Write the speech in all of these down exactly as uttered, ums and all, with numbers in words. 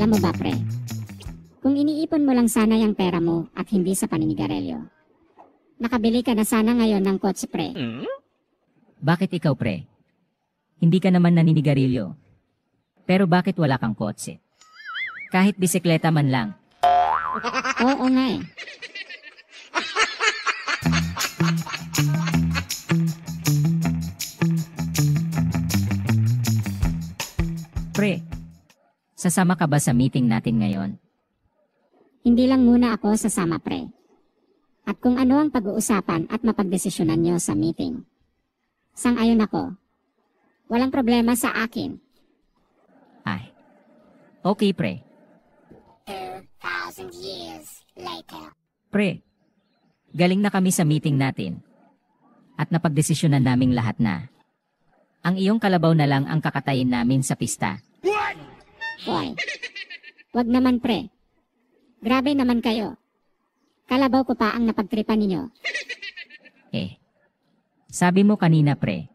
Alam mo ba, pre? Kung iniipon mo lang sana yung pera mo at hindi sa paninigarilyo, nakabili ka na sana ngayon ng kotse, pre. Bakit ikaw, pre? Hindi ka naman naninigarilyo. Pero bakit wala kang kotse? Kahit bisikleta man lang. Oo nga eh. Pre, sasama ka ba sa meeting natin ngayon? Hindi lang muna ako sasama, pre. At kung ano ang pag-uusapan at mapagdesisyonan nyo sa meeting. Sang-ayon ako. Walang problema sa akin. Ay, okay, pre. two thousand years later. Pre, galing na kami sa meeting natin. At napagdesisyonan naming lahat na. Ang iyong kalabaw na lang ang kakatayin namin sa pista. Hoy, wag naman, pre. Grabe naman kayo. Kalabaw ko pa ang napagtripan ninyo. Eh, sabi mo kanina, pre,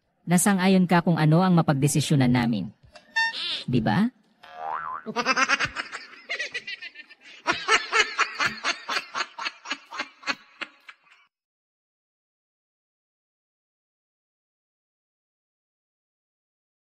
nasang-ayon ka kung ano ang mapagdesisyonan namin. Di ba?